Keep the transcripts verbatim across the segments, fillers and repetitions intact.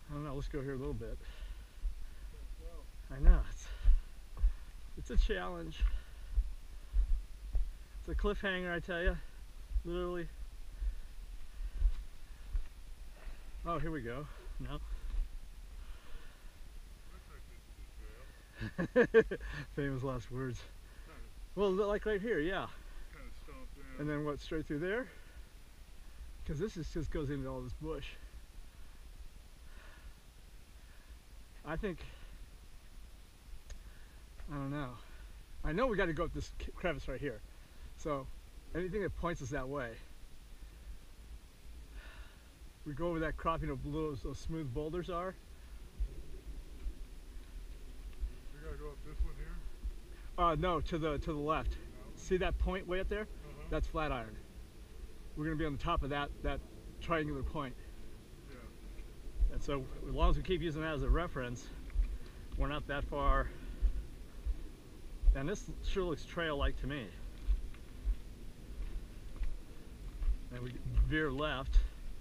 I don't know, let's go here a little bit. I know, it's, it's a challenge. It's a cliffhanger, I tell you, literally. Oh, here we go. No. Famous last words. Well, like right here, yeah. And then what, straight through there? Because this is, just goes into all this bush. I think, I don't know. I know we got to go up this crevice right here. So anything that points us that way. We go over that crop, you know, those, those smooth boulders are. We gotta go up this one here? Uh, no, to the to the left. See that point way up there? Uh-huh. That's Flatiron. We're gonna be on the top of that that triangular point. Yeah. And so as long as we keep using that as a reference, we're not that far. And this sure looks trail-like to me. And we veer left.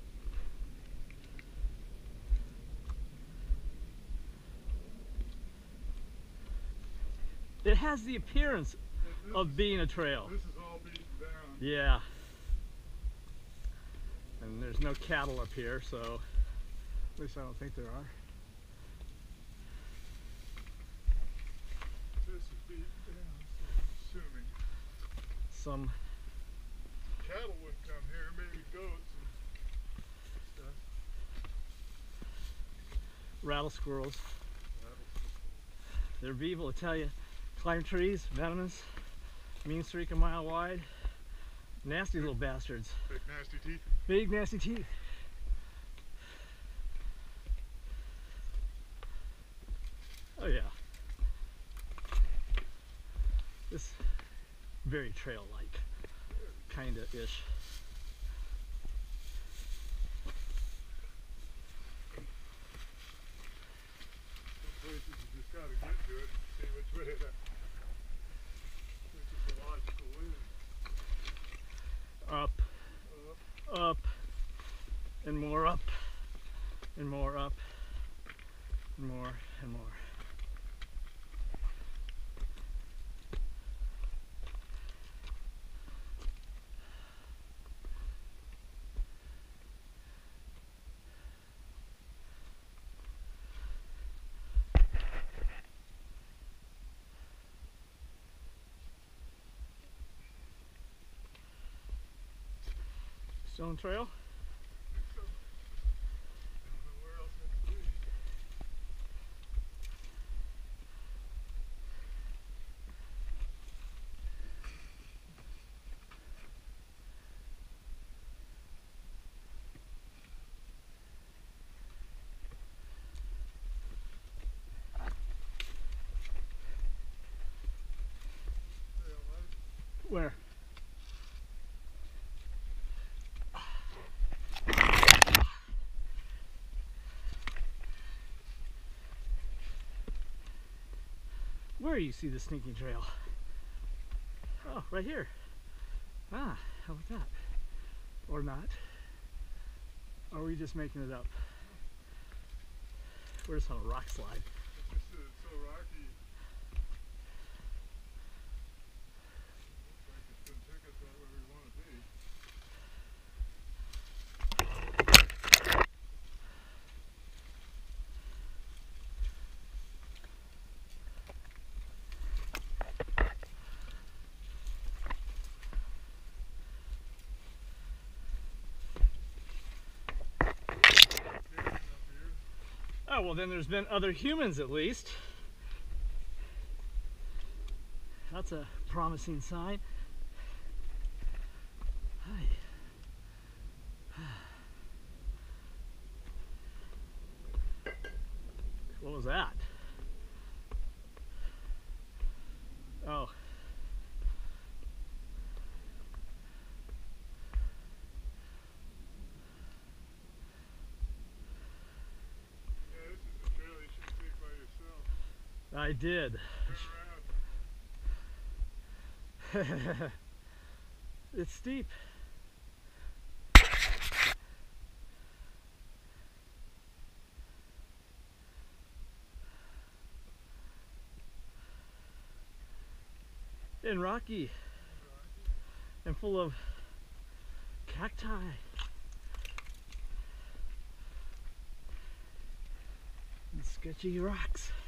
It has the appearance of being a trail. This is all beaten down. Yeah. And there's no cattle up here, so at least I don't think there are. This is beaten down, so I'm assuming. Some Cattle wouldn't come here, maybe goats and stuff. rattle squirrels. They're evil, I tell you. Climb trees, venomous, mean streak a mile wide. Nasty little bastards. Big nasty teeth. Big nasty teeth. Oh yeah. This very trail-like, kinda ish. Some places you just gotta get to it and see which way that which is the logical way. Up, Uh, up, and more up, and more up, and more, and more. Stone Trail. I think so. I don't know where else it could be. Trail light. Where? Where you see the sneaking trail? Oh, right here. Ah, how about that? Or not? Or are we just making it up? We're just on a rock slide. It's just that it's so rocky. Looks like it's gonna take us right where we want to be. Getting up here. Oh, well then there's been other humans at least. That's a promising sign. Hi. What was that? Oh. Yeah, this is a trail you should take by yourself. I did. Turn around. It's steep. and rocky and full of cacti and sketchy rocks.